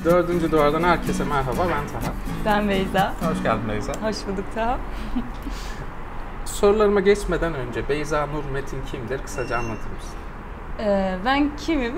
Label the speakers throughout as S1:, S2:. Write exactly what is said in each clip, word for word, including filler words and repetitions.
S1: Dördüncü Duvar'dan herkese merhaba, ben Taha.
S2: Ben Beyza.
S1: Hoş geldin Beyza.
S2: Hoş bulduk Taha.
S1: Sorularıma geçmeden önce Beyza Nur Metin kimdir? Kısaca anlatır mısın?
S2: Ee, ben kimim?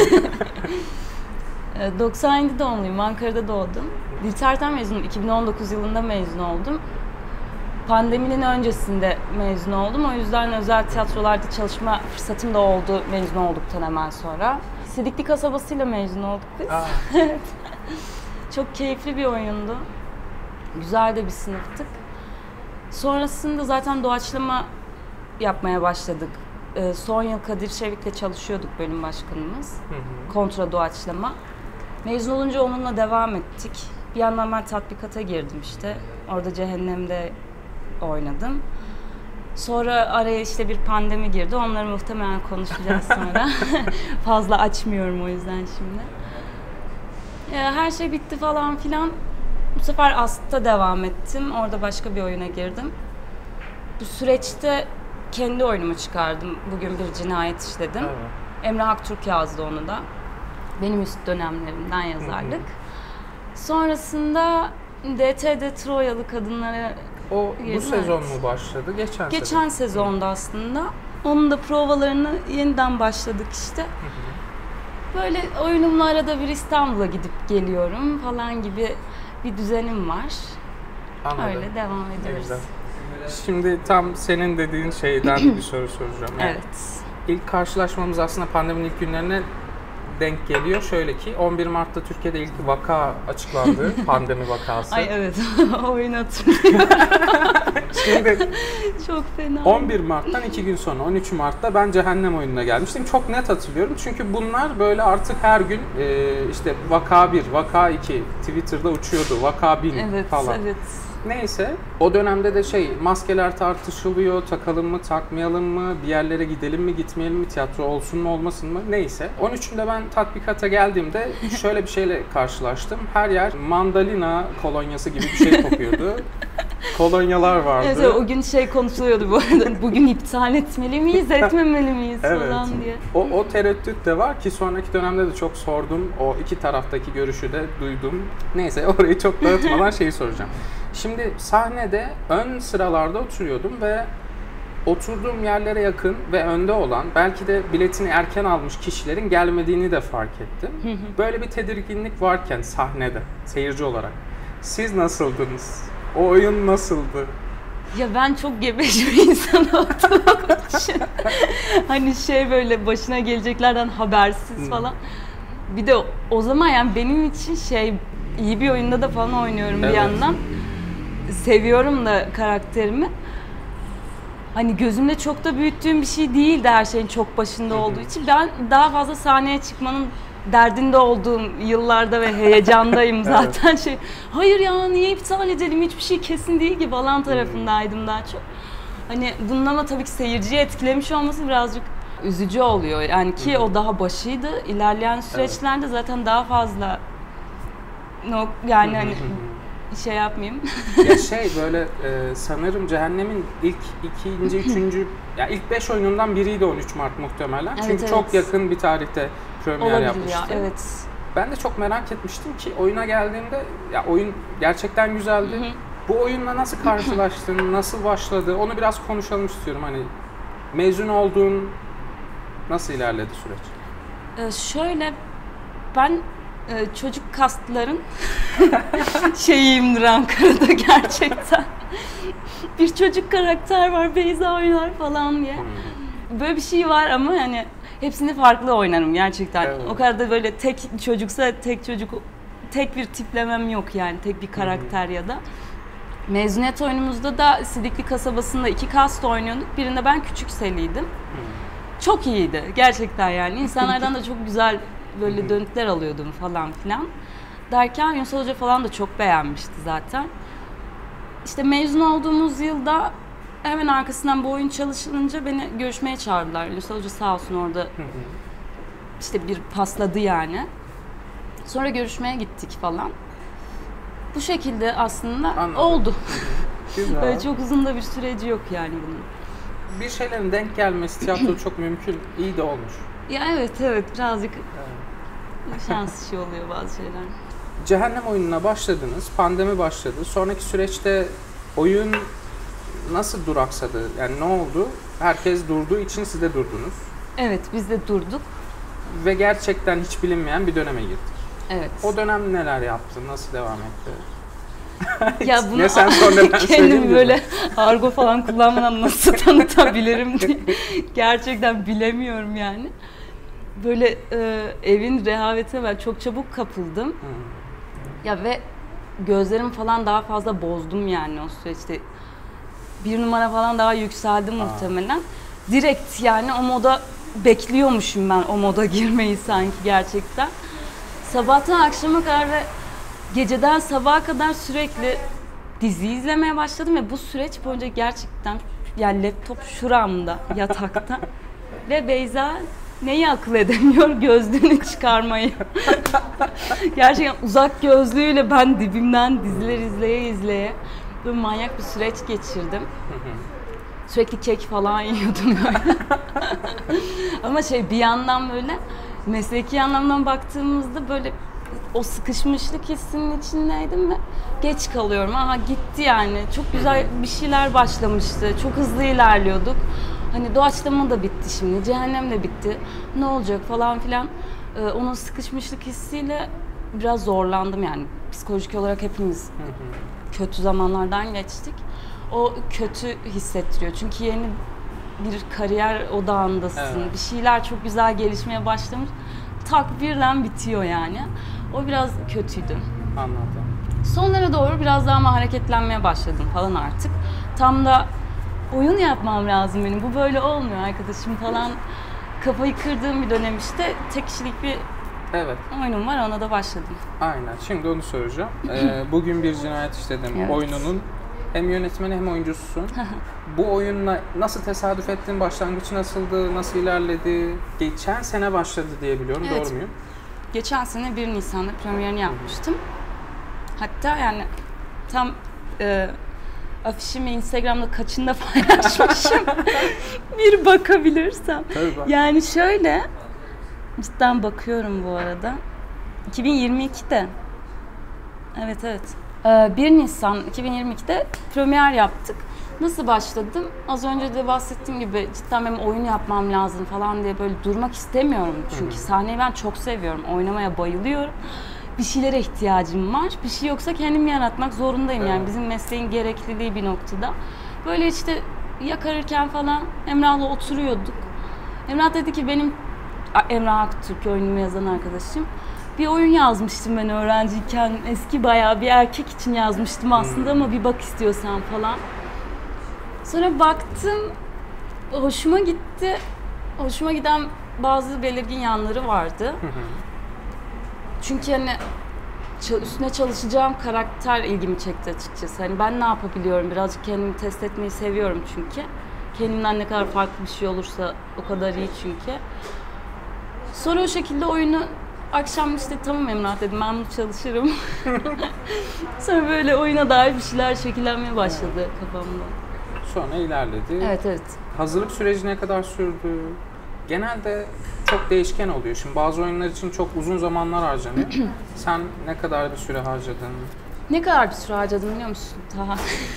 S2: doksan yedi doğumluyum, Ankara'da doğdum. Literatür mezunum, iki bin on dokuz yılında mezun oldum. Pandeminin öncesinde mezun oldum. O yüzden özel tiyatrolarda çalışma fırsatım da oldu mezun olduktan hemen sonra. Sidikli kasabasıyla mezun olduk biz. Evet. Çok keyifli bir oyundu. Güzel de bir sınıftık. Sonrasında zaten doğaçlama yapmaya başladık. Ee, son yıl Kadir Şevik'le çalışıyorduk, bölüm başkanımız. Hı hı. Kontra doğaçlama. Mezun olunca onunla devam ettik. Bir yandan ben tatbikata girdim işte. Orada Cehennem'de oynadım. Sonra araya işte bir pandemi girdi. Onları muhtemelen konuşacağız sonra. Fazla açmıyorum o yüzden şimdi. Her şey bitti falan filan. Bu sefer Ast'ta devam ettim. Orada başka bir oyuna girdim. Bu süreçte kendi oyunumu çıkardım. Bugün bir cinayet işledim. Evet. Emre Haktürk yazdı onu da. Benim üst dönemlerimden yazarlık. Hı hı. Sonrasında D T'de Troyalı Kadınlara
S1: O girdim. Bu sezon mu başladı? Geçen,
S2: Geçen
S1: sezon.
S2: sezonda aslında. Onun da provalarını yeniden başladık işte. Hı hı. Böyle oyunumla arada bir İstanbul'a gidip geliyorum falan gibi bir düzenim var.
S1: Anladım.
S2: Öyle devam ediyoruz.
S1: Şimdi tam senin dediğin şeyden bir soru soracağım. Yani
S2: evet.
S1: İlk karşılaşmamız aslında pandeminin ilk günlerine denk geliyor. Şöyle ki on bir Mart'ta Türkiye'de ilk vaka açıklandı. Pandemi vakası.
S2: Ay evet. O oyunu hatırlıyorum.
S1: Şimdi
S2: çok fena.
S1: on bir Mart'tan iki gün sonra on üç Mart'ta ben Cehennem oyununa gelmiştim. Çok net hatırlıyorum. Çünkü bunlar böyle artık her gün e, işte vaka bir, vaka iki Twitter'da uçuyordu. Vaka bin
S2: evet,
S1: falan.
S2: Evet.
S1: Neyse, o dönemde de şey, maskeler tartışılıyor, takalım mı, takmayalım mı, bir yerlere gidelim mi, gitmeyelim mi, tiyatro olsun mu, olmasın mı, neyse. on üçünde ben tatbikata geldiğimde şöyle bir şeyle karşılaştım. Her yer mandalina kolonyası gibi bir şey kokuyordu. Kolonyalar vardı.
S2: Evet, o gün şey konuşuluyordu bu arada, bugün iptal etmeli miyiz, etmemeli miyiz
S1: evet.
S2: falan diye.
S1: O, o tereddüt de var ki sonraki dönemde de çok sordum, o iki taraftaki görüşü de duydum. Neyse, orayı çok dağıtmadan şeyi soracağım. Şimdi sahnede ön sıralarda oturuyordum ve oturduğum yerlere yakın ve önde olan, belki de biletini erken almış kişilerin gelmediğini de fark ettim. Böyle bir tedirginlik varken sahnede, seyirci olarak, siz nasıldınız? O oyun nasıldı?
S2: Ya ben çok gebeş bir insan olduğum için hani şey böyle başına geleceklerden habersiz hmm. falan. Bir de o zaman yani benim için şey, iyi bir oyunda da falan oynuyorum evet. Bir yandan. Seviyorum da karakterimi. Hani gözümde çok da büyüttüğüm bir şey değildi her şeyin çok başında olduğu için. Ben daha fazla sahneye çıkmanın derdinde olduğum yıllarda ve heyecandayım zaten evet. Şey. Hayır ya niye iptal edelim, hiçbir şey kesin değil ki falan tarafındaydım daha çok. Hani bunun ama tabii ki seyirciyi etkilemiş olması birazcık üzücü oluyor. Yani ki o daha başıydı. İlerleyen süreçlerde evet. Zaten daha fazla no, yani hani şey yapmayayım.
S1: Ya şey böyle e, sanırım Cehennem'in ilk ikinci, üçüncü, yani ilk beş oyunundan biriydi on üç Mart muhtemelen. Evet, çünkü evet. Çok yakın bir tarihte premier
S2: olabilir
S1: yapmıştı.
S2: Ya, evet.
S1: Ben de çok merak etmiştim ki oyuna geldiğimde ya oyun gerçekten güzeldi. Hı hı. Bu oyunla nasıl karşılaştın, nasıl başladı? Onu biraz konuşalım istiyorum. Hani mezun olduğun nasıl ilerledi süreç?
S2: Ee, şöyle ben çocuk kastların şeyiyimdir Ankara'da gerçekten. Bir çocuk karakter var, Beyza oynar falan diye. Böyle bir şey var ama yani hepsini farklı oynarım gerçekten. Evet. O kadar da böyle tek çocuksa tek çocuk, tek bir tiplemem yok yani, tek bir karakter Hı-hı. Ya da. Mezuniyet oyunumuzda da Sidikli kasabasında iki kast oynuyorduk. Birinde ben Küçük Seliydim. Hı-hı. Çok iyiydi gerçekten yani. İnsanlardan da çok güzel böyle dönütler alıyordum falan filan. Derken Ünsal Hoca falan da çok beğenmişti zaten. İşte mezun olduğumuz yılda hemen arkasından bu oyun çalışılınca beni görüşmeye çağırdılar. Ünsal Hoca sağ olsun orada işte bir pasladı yani. Sonra görüşmeye gittik falan. Bu şekilde aslında Anladım. Oldu. Böyle çok uzun da bir süreci yok yani bunun.
S1: Bir şeylerin denk gelmesi tiyatro çok mümkün, iyi de olmuş.
S2: Ya evet evet birazcık evet. Şans işi oluyor bazı şeyler.
S1: Cehennem oyununa başladınız, pandemi başladı. Sonraki süreçte oyun nasıl duraksadı? Yani ne oldu? Herkes durduğu için siz de durdunuz.
S2: Evet, biz de durduk.
S1: Ve gerçekten hiç bilinmeyen bir döneme girdik.
S2: Evet.
S1: O dönem neler yaptın? Nasıl devam etti?
S2: Ya bunu
S1: ne sen sor ne ben
S2: kendimi böyle argo falan kullanmadan nasıl tanıtabilirim diye gerçekten bilemiyorum yani. Böyle e, evin rehavete ben çok çabuk kapıldım. Hmm. Ya ve gözlerim falan daha fazla bozdum yani o süreçte. Bir numara falan daha yükseldim Aa. muhtemelen. Direkt yani o moda bekliyormuşum ben o moda girmeyi sanki gerçekten. Sabahtan akşama kadar ve geceden sabaha kadar sürekli dizi izlemeye başladım ve bu süreç boyunca gerçekten yani laptop şuramda yatakta ve Beyza neyi akıl edemiyor? Gözlüğünü çıkarmayı. Gerçekten uzak gözlüğüyle ben dibimden diziler izleye izleye böyle manyak bir süreç geçirdim. Sürekli kek falan yiyordum böyle. Ama şey bir yandan böyle mesleki anlamdan baktığımızda böyle o sıkışmışlık hissinin içindeydim ve geç kalıyorum. Aha gitti yani. Çok güzel bir şeyler başlamıştı. Çok hızlı ilerliyorduk. Hani doğaçlama da bitti şimdi. Cehennem de bitti. Ne olacak falan filan. Ee, onun sıkışmışlık hissiyle biraz zorlandım yani. Psikolojik olarak hepimiz kötü zamanlardan geçtik. O kötü hissettiriyor. Çünkü yeni bir kariyer odağındasın. Evet. Bir şeyler çok güzel gelişmeye başlamış. Tak birden bitiyor yani. O biraz kötüydü.
S1: Anladım.
S2: Sonlara doğru biraz daha ama hareketlenmeye başladım falan artık. Tam da oyun yapmam lazım benim. Bu böyle olmuyor arkadaşım falan. Kafayı kırdığım bir dönem işte. Tek kişilik bir
S1: evet.
S2: oyunum var. Ona da başladım.
S1: Aynen. Şimdi onu soracağım. Ee, bugün bir cinayet işledim. Evet. Oyununun hem yönetmeni hem oyuncususun. Bu oyunla nasıl tesadüf ettin? Başlangıç nasıldı? Nasıl ilerledi? Geçen sene başladı diye biliyorum. Evet. Doğru muyum?
S2: Geçen sene bir Nisan'da premierini yapmıştım. Hatta yani tam e, afişimi Instagram'da kaçında paylaşmışım. Bir bakabilirsem.
S1: Tabii bak.
S2: Yani şöyle, cidden bakıyorum bu arada. iki bin yirmi ikide. Evet evet. bir Nisan iki bin yirmi ikide premier yaptık. Nasıl başladım? Az önce de bahsettiğim gibi cidden benim oyun yapmam lazım falan diye böyle durmak istemiyorum. Çünkü Hı-hı. sahneyi ben çok seviyorum. Oynamaya bayılıyorum. Bir şeylere ihtiyacım var. Bir şey yoksa kendim yaratmak zorundayım. Evet. Yani bizim mesleğin gerekliliği bir noktada. Böyle işte yakarırken falan Emrah'la oturuyorduk. Emrah dedi ki benim Emrah Aktürk oyunumu yazan arkadaşım. Bir oyun yazmıştım ben öğrenciyken. Eski bayağı bir erkek için yazmıştım aslında hmm. ama bir bak istiyorsan falan. Sonra baktım, hoşuma gitti. Hoşuma giden bazı belirgin yanları vardı. Hı hı. Çünkü hani üstüne çalışacağım karakter ilgimi çekti açıkçası. Hani ben ne yapabiliyorum? Birazcık kendimi test etmeyi seviyorum çünkü. Kendimden ne kadar farklı bir şey olursa o kadar iyi çünkü. Sonra o şekilde oyunu akşam işte tamam Emrah dedim ben bunu çalışırım. Sonra böyle oyuna dair bir şeyler şekillenmeye başladı kafamda.
S1: Sonra ilerledi.
S2: Evet evet.
S1: Hazırlık süreci ne kadar sürdü? Genelde çok değişken oluyor. Şimdi bazı oyunlar için çok uzun zamanlar harcanıyor. Sen ne kadar bir süre harcadın?
S2: Ne kadar bir süre harcadım biliyor musun Taha?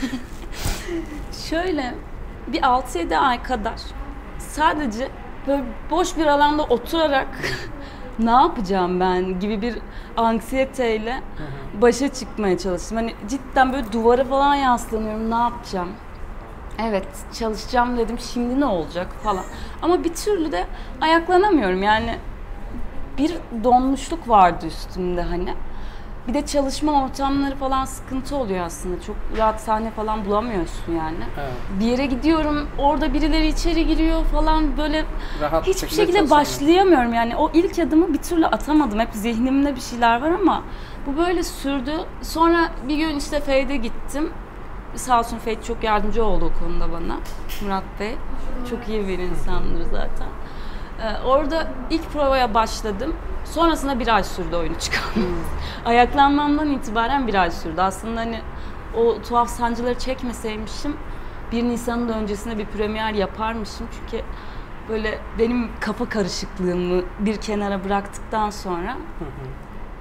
S2: Şöyle bir altı yedi ay kadar sadece böyle boş bir alanda oturarak ne yapacağım ben gibi bir anksiyeteyle başa çıkmaya çalıştım. Hani cidden böyle duvara falan yaslanıyorum, ne yapacağım? Evet, çalışacağım dedim, şimdi ne olacak falan. Ama bir türlü de ayaklanamıyorum yani. Bir donmuşluk vardı üstümde hani. Bir de çalışma ortamları falan sıkıntı oluyor aslında. Çok rahat sahne falan bulamıyorsun yani. Evet. Bir yere gidiyorum, orada birileri içeri giriyor falan böyle rahat hiçbir şekilde başlayamıyorum yani. O ilk adımı bir türlü atamadım. Hep zihnimde bir şeyler var ama bu böyle sürdü. Sonra bir gün işte Fey'de gittim. Sağ olsun Fey çok yardımcı oldu o konuda bana. Murat Bey. Çok iyi bir insandır zaten. Ee, orada ilk provaya başladım. Sonrasında bir ay sürdü oyunu çıkarmam. Ayaklanmamdan itibaren bir ay sürdü. Aslında hani o tuhaf sancıları çekmeseymişim bir Nisan'ın da öncesinde bir premier yaparmışım. Çünkü böyle benim kafa karışıklığımı bir kenara bıraktıktan sonra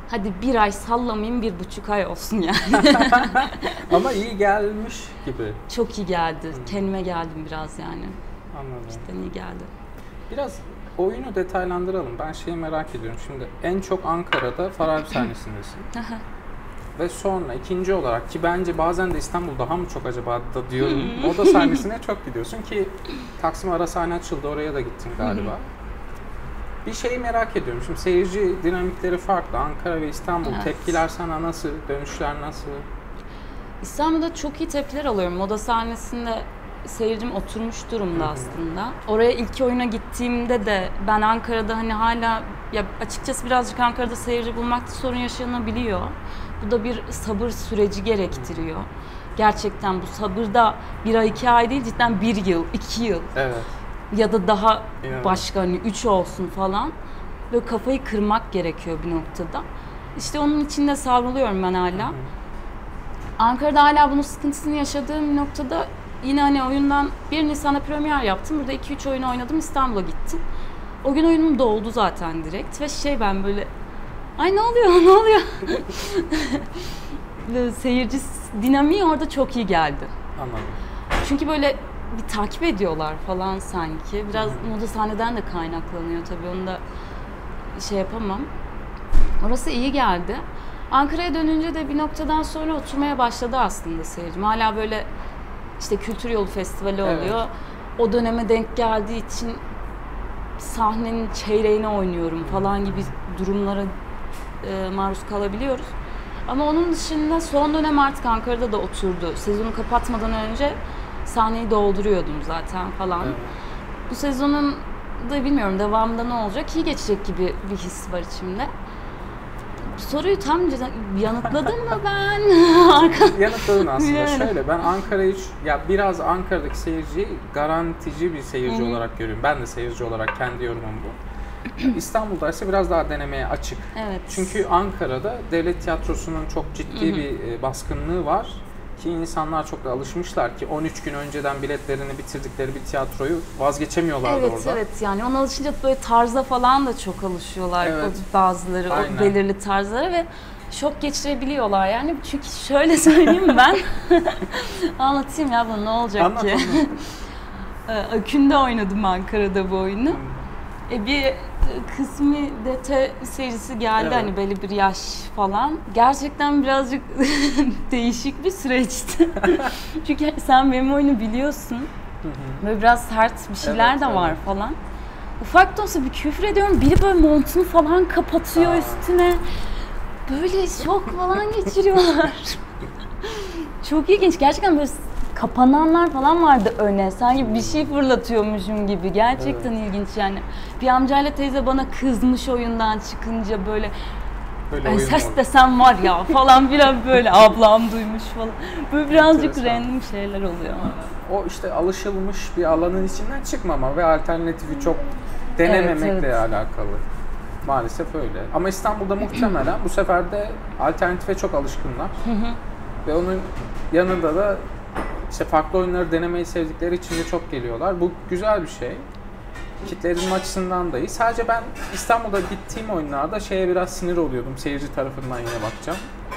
S2: hadi bir ay sallamayayım, bir buçuk ay olsun yani.
S1: Ama iyi gelmiş gibi.
S2: Çok iyi geldi. Kendime geldim biraz yani.
S1: Anladım.
S2: İşte iyi geldi.
S1: Biraz oyunu detaylandıralım. Ben şeyi merak ediyorum. Şimdi en çok Ankara'da Farabi sahnesindesin. Ve sonra ikinci olarak, ki bence bazen de İstanbul daha mı çok acaba da diyorum. Moda sahnesine çok gidiyorsun ki Taksim ara sahne açıldı, oraya da gittin galiba. Bir şeyi merak ediyorum. Şimdi seyirci dinamikleri farklı. Ankara ve İstanbul. Evet. Tepkiler sana nasıl? Dönüşler nasıl?
S2: İstanbul'da çok iyi tepkiler alıyorum. Moda sahnesinde seyircim oturmuş durumda aslında. Oraya ilk oyuna gittiğimde de ben Ankara'da hani hala, ya açıkçası birazcık Ankara'da seyirci bulmakta sorun yaşanabiliyor. Bu da bir sabır süreci gerektiriyor. Gerçekten bu sabır da bir ay, iki ay değil, cidden bir yıl, iki yıl.
S1: Evet.
S2: Ya da daha
S1: yani
S2: başka, hani üç olsun falan. Böyle kafayı kırmak gerekiyor bir noktada. İşte onun için de savruluyorum ben hala. Hı hı. Ankara'da hala bunun sıkıntısını yaşadığım noktada yine hani oyundan bir Nisan'da premier yaptım. Burada iki üç oyun oynadım, İstanbul'a gittim. O gün oyunum doldu zaten direkt ve şey, ben böyle ay ne oluyor ne oluyor? Seyirci dinamiği orada çok iyi geldi.
S1: Anladım.
S2: Çünkü böyle bir takip ediyorlar falan sanki. Biraz hmm. moda sahneden de kaynaklanıyor tabii, onu da şey yapamam. Orası iyi geldi. Ankara'ya dönünce de bir noktadan sonra oturmaya başladı aslında seyircim. Hala böyle işte Kültür Yolu Festivali oluyor. Evet. O döneme denk geldiği için sahnenin çeyreğini oynuyorum falan gibi durumlara e, maruz kalabiliyoruz. Ama onun dışında son dönem artık Ankara'da da oturdu. Sezonu kapatmadan önce sahneyi dolduruyordum zaten falan. Evet. Bu sezonun da bilmiyorum devamında ne olacak. İyi geçecek gibi bir his var içimde. Soruyu tam yanıtladım mı ben?
S1: Yanıtladın aslında. Yani. Şöyle, ben Ankara'yı, ya biraz Ankara'daki seyirciyi garantici bir seyirci Hı-hı. olarak görüyorum. Ben de seyirci olarak kendi yorumum bu. İstanbul'da ise biraz daha denemeye açık.
S2: Evet.
S1: Çünkü Ankara'da devlet tiyatrosunun çok ciddi Hı-hı. bir baskınlığı var. Ki insanlar çok da alışmışlar ki on üç gün önceden biletlerini bitirdikleri bir tiyatroyu vazgeçemiyorlar
S2: evet,
S1: orada.
S2: Evet evet, yani ona alışınca böyle tarza falan da çok alışıyorlar evet. o bazıları Aynen. o belirli tarzlara ve şok geçirebiliyorlar yani. Çünkü şöyle söyleyeyim ben anlatayım ya bunu, ne olacak Anlat, ki? Akün'de oynadım Ankara'da bu oyunu. Hmm. E bir kısmı D T seyircisi geldi evet. hani belli bir yaş falan. Gerçekten birazcık değişik bir süreçti. Çünkü sen benim oyunu biliyorsun. Hı hı. Böyle biraz sert bir şeyler evet, de var evet. falan. Ufak da olsa bir küfür ediyorum. Biri böyle montunu falan kapatıyor Aa. üstüne. Böyle şok falan geçiriyorlar. Çok ilginç. Gerçekten böyle kapananlar falan vardı öne. Sanki bir şey fırlatıyormuşum gibi. Gerçekten evet. ilginç yani. Bir amcayla teyze bana kızmış oyundan çıkınca böyle ben ses oldu. Desem var ya falan biraz böyle ablam duymuş falan. Böyle birazcık random şeyler oluyor.
S1: O işte alışılmış bir alanın içinden çıkmama ve alternatifi çok denememekle evet, evet. alakalı. Maalesef öyle. Ama İstanbul'da muhtemelen bu sefer de alternatife çok alışkınlar. Ve onun yanında da İşte farklı oyunları denemeyi sevdikleri için de çok geliyorlar. Bu güzel bir şey. Kitle edinme açısından da iyi. Sadece ben İstanbul'da gittiğim oyunlarda şeye biraz sinir oluyordum. Seyirci tarafından yine bakacağım.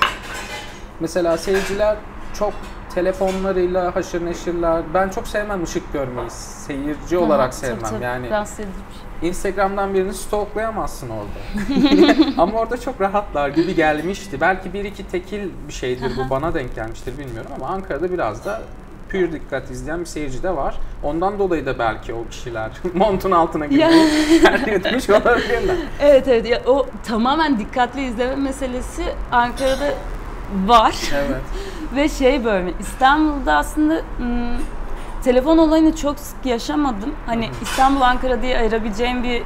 S1: Mesela seyirciler çok telefonlarıyla haşır neşirler. Ben çok sevmem ışık görmeyi. Seyirci Aha, olarak sevmem. Tabii, tabii. Yani Instagram'dan birini stalklayamazsın orada. Ama orada çok rahatlar gibi gelmişti. Belki bir iki tekil bir şeydir bu, bana denk gelmiştir bilmiyorum ama Ankara'da biraz da pür dikkat izleyen bir seyirci de var. Ondan dolayı da belki o kişiler montun altına girmeyi tercih etmiş olabilirler.
S2: Evet evet, ya, o tamamen dikkatli izleme meselesi Ankara'da var.
S1: Evet.
S2: Ve şey, böyle İstanbul'da aslında ım, telefon olayını çok sık yaşamadım. Hani İstanbul, Ankara diye ayırabileceğim bir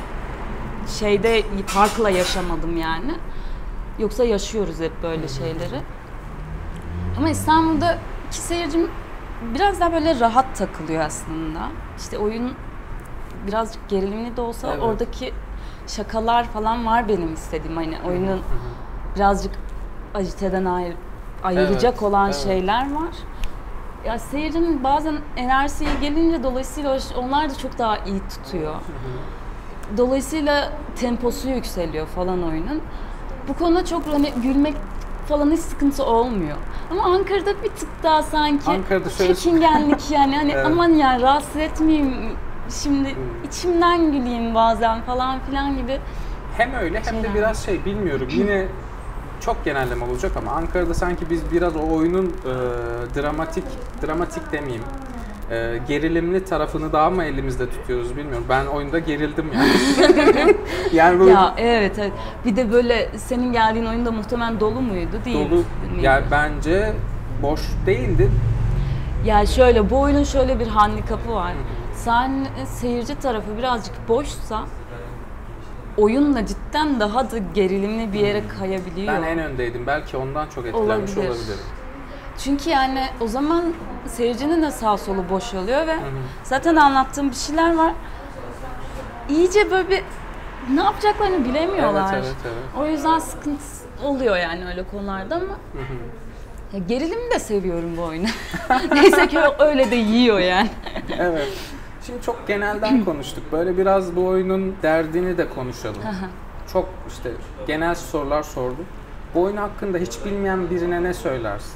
S2: şeyde, farkla yaşamadım yani. Yoksa yaşıyoruz hep böyle şeyleri. Ama İstanbul'da ki seyircim biraz daha böyle rahat takılıyor aslında. İşte oyun birazcık gerilimli de olsa evet. oradaki şakalar falan var benim istediğim. Hani oyunun birazcık ajiteden ayır, ayıracak evet, olan evet. şeyler var. Ya seyircinin bazen enerjisi iyi gelince dolayısıyla onlar da çok daha iyi tutuyor. Dolayısıyla temposu yükseliyor falan oyunun. Bu konuda çok hani gülmek falan hiç sıkıntı olmuyor. Ama Ankara'da bir tık daha sanki
S1: Ankara'da şöyle...
S2: çekingenlik yani hani
S1: evet.
S2: aman ya rahatsız etmeyeyim şimdi hmm. içimden güleyim bazen falan filan gibi.
S1: Hem öyle hem de biraz şey bilmiyorum yine çok genelleme olacak ama Ankara'da sanki biz biraz o oyunun e, dramatik, dramatik demeyeyim, e, gerilimli tarafını daha mı elimizde tutuyoruz bilmiyorum. Ben oyunda gerildim yani. yani böyle...
S2: Ya evet evet. Bir de böyle senin geldiğin oyunda muhtemelen dolu muydu değil
S1: Dolu. Yani bence boş değildi.
S2: Ya şöyle bu oyunun şöyle bir handikapı var. Sen seyirci tarafı birazcık boşsa oyunla cidden daha da gerilimli bir yere kayabiliyor.
S1: Ben en öndeydim. Belki ondan çok etkilenmiş olabilir. olabilirim.
S2: Çünkü yani o zaman seyircinin de sağ solu boş oluyor ve hı hı. zaten anlattığım bir şeyler var. İyice böyle bir ne yapacaklarını bilemiyorlar.
S1: Evet, evet, evet.
S2: O yüzden sıkıntı oluyor yani öyle konularda ama hı hı. Ya gerilimi de seviyorum bu oyunu. Neyse ki öyle de yiyor yani.
S1: Evet. Şimdi çok genelden konuştuk. Böyle biraz bu oyunun derdini de konuşalım. Çok işte genel sorular sorduk. Bu oyun hakkında hiç bilmeyen birine ne söylersin?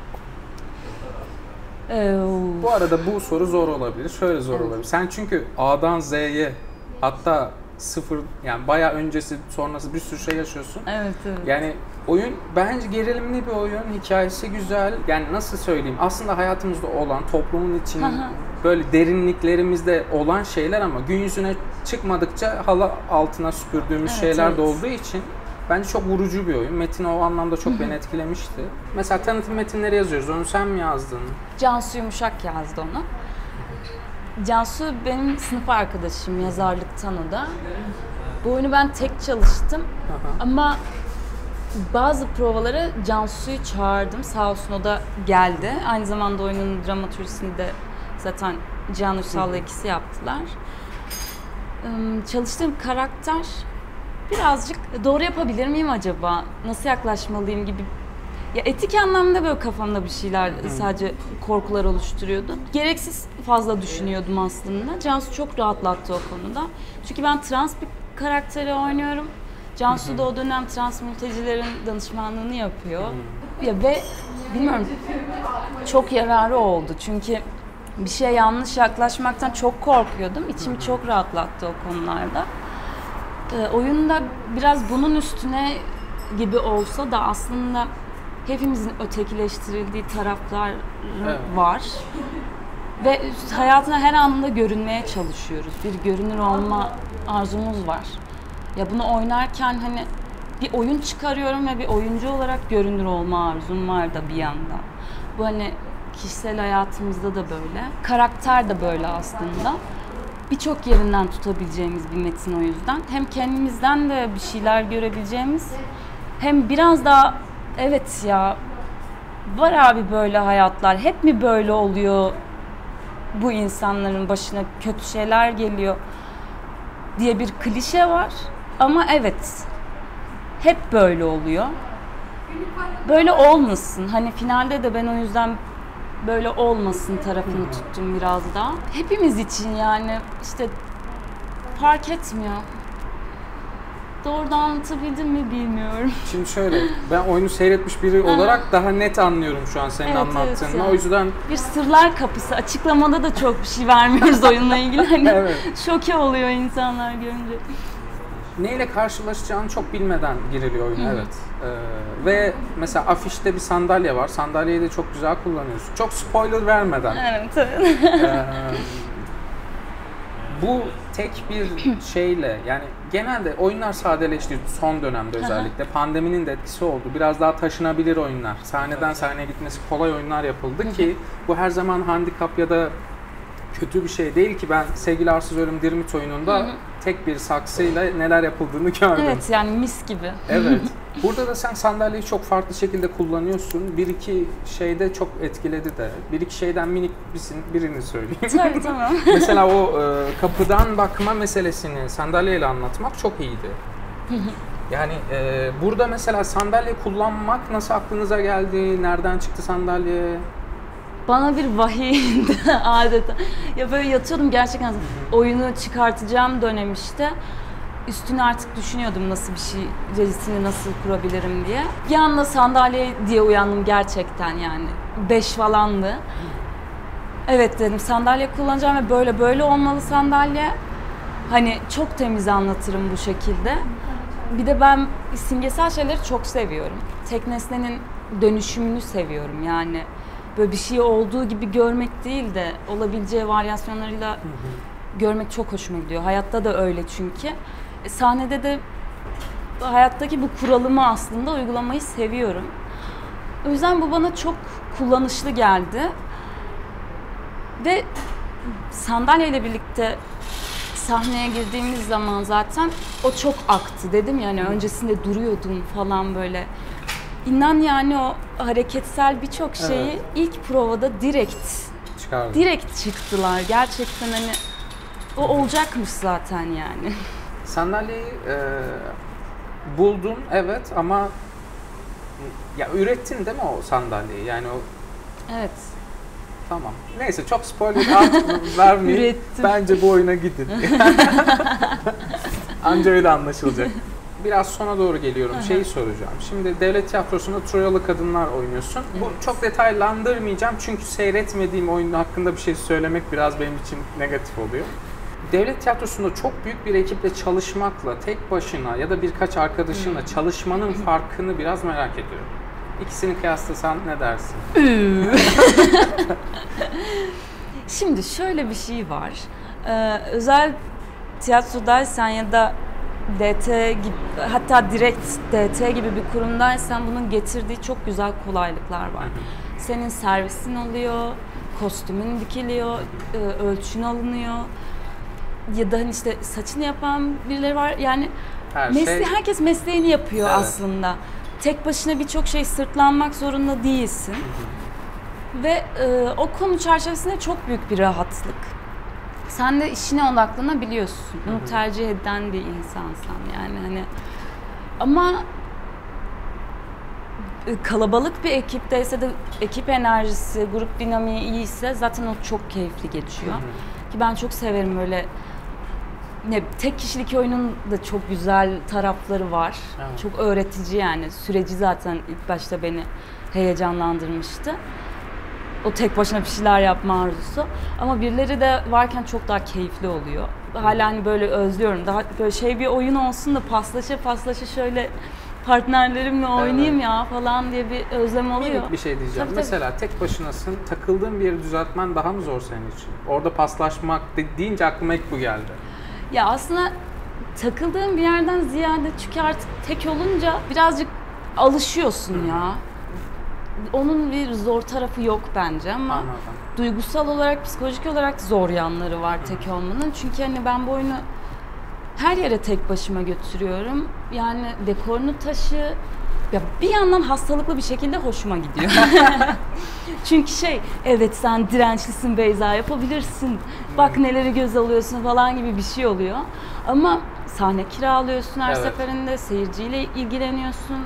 S2: Ee,
S1: bu arada bu soru zor olabilir. Şöyle zor evet. olabilir. Sen çünkü A'dan Z'ye hatta sıfır yani bayağı öncesi sonrası bir sürü şey yaşıyorsun.
S2: Evet, evet.
S1: Yani oyun bence gerilimli bir oyun. Hikayesi güzel. Yani nasıl söyleyeyim? Aslında hayatımızda olan, toplumun içinin böyle derinliklerimizde olan şeyler ama gün yüzüne çıkmadıkça halı altına süpürdüğümüz evet, şeyler evet. de olduğu için bence çok vurucu bir oyun. Metin o anlamda çok beni etkilemişti. Mesela tanıtım metinleri yazıyoruz. Onu sen mi yazdın?
S2: Cansu Yumuşak yazdı onu. Cansu benim sınıf arkadaşım yazarlıktan o da. Bu oyunu ben tek çalıştım. Aha. Ama bazı provalara Cansu'yu çağırdım. Sağ olsun o da geldi. Aynı zamanda oyunun dramaturjisini de zaten Cihan Uysal'la ikisi yaptılar. Çalıştığım karakter birazcık doğru yapabilir miyim acaba? Nasıl yaklaşmalıyım gibi. Ya etik anlamda böyle kafamda bir şeyler sadece korkular oluşturuyordu. Gereksiz fazla düşünüyordum aslında. Cansu çok rahatlattı o konuda. Çünkü ben trans bir karakteri oynuyorum. Cansu da o dönem trans mültecilerin danışmanlığını yapıyor. Ya ve bilmiyorum çok yararı oldu. Çünkü bir şeye yanlış yaklaşmaktan çok korkuyordum. İçimi çok rahatlattı o konularda. Ee, oyunda biraz bunun üstüne gibi olsa da aslında hepimizin ötekileştirildiği taraflar evet. var. Ve hayatına her anında görünmeye çalışıyoruz. Bir görünür olma arzumuz var. Ya bunu oynarken hani bir oyun çıkarıyorum ve bir oyuncu olarak görünür olma arzum var da bir yandan. Bu hani kişisel hayatımızda da böyle. Karakter de böyle aslında. Birçok yerinden tutabileceğimiz bir metin o yüzden. Hem kendimizden de bir şeyler görebileceğimiz hem biraz daha evet ya var abi böyle hayatlar. Hep mi böyle oluyor? Bu insanların başına kötü şeyler geliyor diye bir klişe var. Ama evet, hep böyle oluyor. Böyle olmasın. Hani finalde de ben o yüzden böyle olmasın tarafını tuttum biraz daha. Hepimiz için yani işte fark etmiyor. Doğrudan anlatabildim mi bilmiyorum.
S1: Şimdi şöyle, ben oyunu seyretmiş biri olarak daha net anlıyorum şu an senin evet, anlattığını. Evet, yani. O yüzden
S2: bir sırlar kapısı. Açıklamada da çok bir şey vermiyoruz oyunla ilgili. Hani evet. Şoke oluyor insanlar görünce.
S1: Neyle karşılaşacağını çok bilmeden giriliyor oyuna, evet. Ee, ve mesela afişte bir sandalye var. Sandalyeyi de çok güzel kullanıyorsun. Çok spoiler vermeden.
S2: Evet, evet.
S1: Ee, bu tek bir şeyle, yani genelde oyunlar sadeleşti son dönemde özellikle. Pandeminin de etkisi oldu. Biraz daha taşınabilir oyunlar. Sahneden sahneye gitmesi kolay oyunlar yapıldı ki bu her zaman handikap ya da kötü bir şey değil ki. Ben Sevgili Arsız Ölüm Dirmit oyununda hı hı. tek bir saksıyla neler yapıldığını gördüm.
S2: Evet yani mis gibi.
S1: Evet. Burada da sen sandalyeyi çok farklı şekilde kullanıyorsun. Bir iki şeyde çok etkiledi de. Bir iki şeyden minik birini söyleyeyim.
S2: Tabii tamam.
S1: Mesela o e, kapıdan bakma meselesini sandalyeyle anlatmak çok iyiydi. Yani e, burada mesela sandalye kullanmak nasıl aklınıza geldi? Nereden çıktı sandalye?
S2: Bana bir vahiy indi adeta. Ya böyle yatıyordum gerçekten oyunu çıkartacağım dönem işte. üstüne artık düşünüyordum nasıl bir şey, rejisini nasıl kurabilirim diye. Bir anda sandalye diye uyandım gerçekten yani. Beş falandı. Evet dedim, sandalye kullanacağım ve böyle böyle olmalı sandalye. Hani çok temiz anlatırım bu şekilde. Bir de ben simgesel şeyleri çok seviyorum. Tek nesnenin dönüşümünü seviyorum yani. Böyle bir şey olduğu gibi görmek değil de olabileceği varyasyonlarıyla hı hı. görmek çok hoşuma gidiyor. Hayatta da öyle çünkü. E, sahnede de hayattaki bu kuralımı aslında uygulamayı seviyorum. O yüzden bu bana çok kullanışlı geldi. Ve sandalyeyle birlikte sahneye girdiğimiz zaman zaten o çok aktı dedim yani öncesinde duruyordum falan böyle. İnan yani o hareketsel birçok şeyi evet. ilk provada direkt Çıkardım. direkt çıktılar. Gerçekten hani o olacakmış zaten yani.
S1: Sandalyeyi e, buldun evet ama ya ürettin değil mi o sandalyeyi? Yani o
S2: Evet.
S1: Tamam. Neyse çok spoiler vermeyin. Bence bu oyuna gidin. Anca öyle anlaşılacak. Biraz sona doğru geliyorum. Şeyi soracağım. Şimdi devlet tiyatrosunda Troyalı kadınlar oynuyorsun. Evet. Bu çok detaylandırmayacağım çünkü seyretmediğim oyun hakkında bir şey söylemek biraz benim için negatif oluyor. Devlet tiyatrosunda çok büyük bir ekiple çalışmakla tek başına ya da birkaç arkadaşınla hmm. çalışmanın farkını biraz merak ediyorum. İkisini kıyaslasan ne dersin?
S2: Şimdi şöyle bir şey var. Ee, özel tiyatrodaysan ya da D T gibi, hatta direkt D T gibi bir kurumdaysan bunun getirdiği çok güzel kolaylıklar var. Senin servisin oluyor, kostümün dikiliyor, ölçün alınıyor. Ya da hani işte saçını yapan birileri var. Yani Her mesle- şey... herkes mesleğini yapıyor evet. aslında. Tek başına birçok şey sırtlanmak zorunda değilsin. Hı hı. Ve e, o konu çerçevesinde çok büyük bir rahatlık. Sen de işine odaklanabiliyorsun. Bunu hı hı. tercih eden bir insansan yani hani. Ama e, kalabalık bir ekipteyse de ekip enerjisi, grup dinamiği iyiyse zaten o çok keyifli geçiyor. Hı hı. Ki ben çok severim öyle. Ne, tek kişilik oyunun da çok güzel tarafları var. Evet. Çok öğretici yani. Süreci zaten ilk başta beni heyecanlandırmıştı. O tek başına bir şeyler yapma arzusu. Ama birileri de varken çok daha keyifli oluyor. Hala hani böyle özlüyorum. Daha böyle şey bir oyun olsun da paslaşa paslaşa şöyle partnerlerimle oynayayım evet. ya falan diye bir özlem oluyor.
S1: Minik bir şey diyeceğim. Tabii, Mesela tabii. tek başınasın. Takıldığın bir yeri düzeltmen daha mı zor senin için? Orada paslaşmak deyince aklıma ilk bu geldi.
S2: Ya aslında takıldığın bir yerden ziyade çünkü artık tek olunca birazcık alışıyorsun ya. Onun bir zor tarafı yok bence ama Anladım. duygusal olarak, psikolojik olarak zor yanları var tek olmanın. Çünkü hani ben bu oyunu her yere tek başıma götürüyorum. Yani dekorunu taşı, ya bir yandan hastalıklı bir şekilde hoşuma gidiyor. Çünkü şey, evet sen dirençlisin Beyza, yapabilirsin. Bak neleri göz alıyorsun falan gibi bir şey oluyor. Ama sahne kiralıyorsun her evet. seferinde, seyirciyle ilgileniyorsun.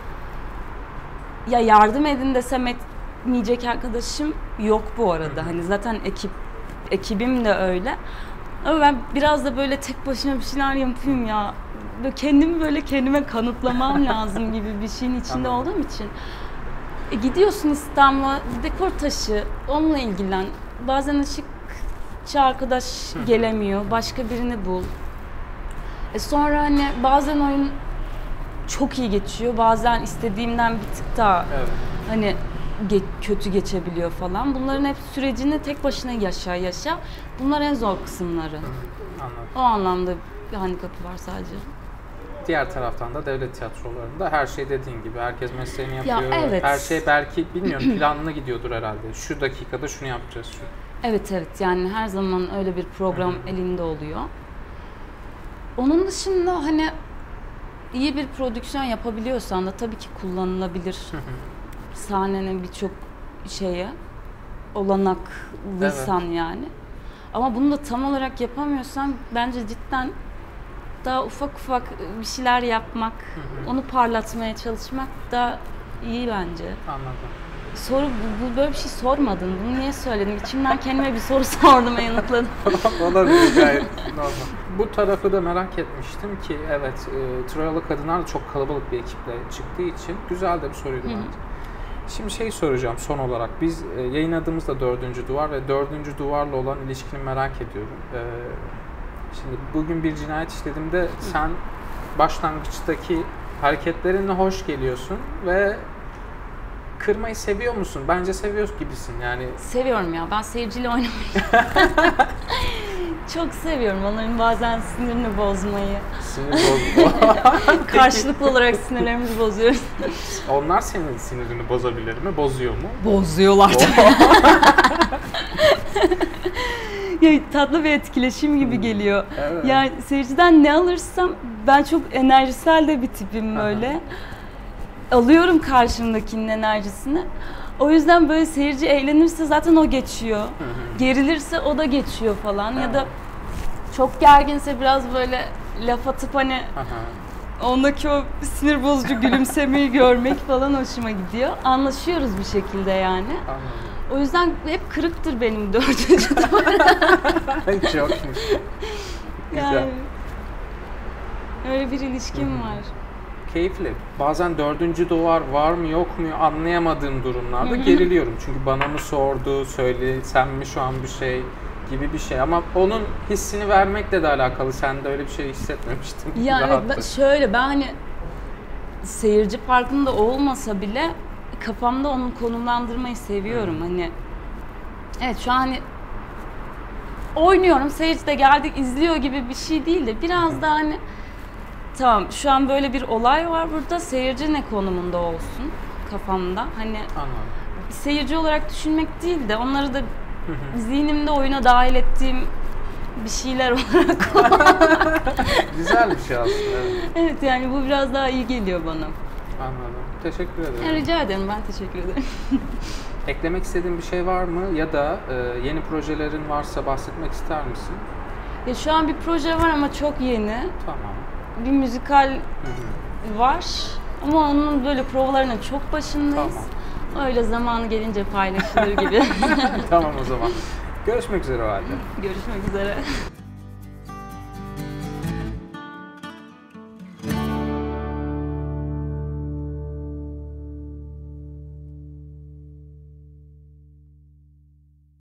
S2: Ya yardım edin desem etmeyecek arkadaşım yok bu arada. Hani zaten ekip ekibim de öyle. Ama ben biraz da böyle tek başına bir şeyler yapayım ya. Böyle kendimi böyle kendime kanıtlamam lazım gibi bir şeyin içinde Anladım. olduğum için. E gidiyorsun İstanbul'a, dekor taşı, onunla ilgilen. Bazen ışıkçı arkadaş gelemiyor, başka birini bul. E sonra hani bazen oyun çok iyi geçiyor, bazen istediğimden bir tık daha evet. hani ge- kötü geçebiliyor falan. Bunların hep sürecini tek başına yaşa yaşa. Bunlar en zor kısımları.
S1: Anladım.
S2: O anlamda bir handikapı var sadece.
S1: Diğer taraftan da devlet tiyatrolarında her şey dediğin gibi herkes mesleğini yapıyor.
S2: Ya, evet.
S1: Her şey belki bilmiyorum planlı gidiyordur herhalde. Şu dakikada şunu yapacağız. Şu.
S2: Evet evet yani her zaman öyle bir program elinde oluyor. Onun dışında hani iyi bir prodüksiyon yapabiliyorsan da tabii ki kullanılabilir. Sahnenin birçok şeye olanaklıysan evet. yani. Ama bunu da tam olarak yapamıyorsan bence cidden daha ufak ufak bir şeyler yapmak, hı hı. onu parlatmaya çalışmak da iyi bence.
S1: Anladım.
S2: soru, bu, bu böyle bir şey sormadın. Bunu niye söyledim? İçimden kendime bir soru sordum ve yanıtladım.
S1: Olabilir, gayet normal. Bu tarafı da merak etmiştim ki evet, e, Troyalı Kadınlar da çok kalabalık bir ekiple çıktığı için güzel de bir soruydu bence. Şimdi şey soracağım son olarak. Biz e, yayınladığımızda Dördüncü Duvar ve Dördüncü Duvar'la olan ilişkini merak ediyorum. E, şimdi bugün bir cinayet işlediğimde sen başlangıçtaki hareketlerinle hoş geliyorsun ve kırmayı seviyor musun? Bence seviyorsun gibisin yani.
S2: Seviyorum ya. Ben seyirciyle oynamayı çok seviyorum. Onların bazen sinirini bozmayı.
S1: Sinir bozma.
S2: Karşılıklı olarak sinirlerimizi bozuyoruz.
S1: Onlar senin sinirini bozabilir mi? Bozuyor mu?
S2: Bozuyorlar ya, tatlı bir etkileşim gibi hmm. geliyor. Evet. Yani seyirciden ne alırsam, ben çok enerjisel de bir tipim böyle. Alıyorum karşımdakinin enerjisini. O yüzden böyle seyirci eğlenirse zaten o geçiyor. Hı hı. Gerilirse o da geçiyor falan. Evet. Ya da çok gerginse biraz böyle laf atıp hani aha. ondaki o sinir bozucu gülümsemeyi görmek falan hoşuma gidiyor. Anlaşıyoruz bir şekilde yani. Anladım. O yüzden hep kırıktır benim dördüncü duvar.
S1: Çokmuş. Güzel.
S2: Yani, öyle bir ilişkim hı-hı. var.
S1: Keyifli. Bazen dördüncü duvar var mı yok mu anlayamadığım durumlarda geriliyorum. Çünkü bana mı sordu, söyle, sen mi şu an bir şey gibi bir şey. Ama onun hissini vermekle de alakalı. Sen de öyle bir şey hissetmemiştin.
S2: Yani ben, şöyle ben hani seyirci farkında olmasa bile kafamda onu konumlandırmayı seviyorum. Hmm. Hani evet şu an hani oynuyorum, seyirci de geldik izliyor gibi bir şey değil de biraz hmm. da hani tamam şu an böyle bir olay var burada, seyirci ne konumunda olsun kafamda. Hani anladım. Seyirci olarak düşünmek değil de onları da zihnimde oyuna dahil ettiğim bir şeyler olarak.
S1: Güzel bir şey aslında. Evet.
S2: Evet yani bu biraz daha iyi geliyor bana.
S1: Anladım. Teşekkür ederim.
S2: Ya, rica ederim, ben teşekkür ederim.
S1: Eklemek istediğin bir şey var mı ya da e, yeni projelerin varsa bahsetmek ister misin?
S2: Ya şu an bir proje var ama çok yeni.
S1: Tamam.
S2: Bir müzikal Hı-hı. var ama onun böyle provalarının çok başındayız. Tamam. Öyle zamanı gelince paylaşılır gibi.
S1: Tamam o zaman. Görüşmek üzere o halde.
S2: Görüşmek üzere.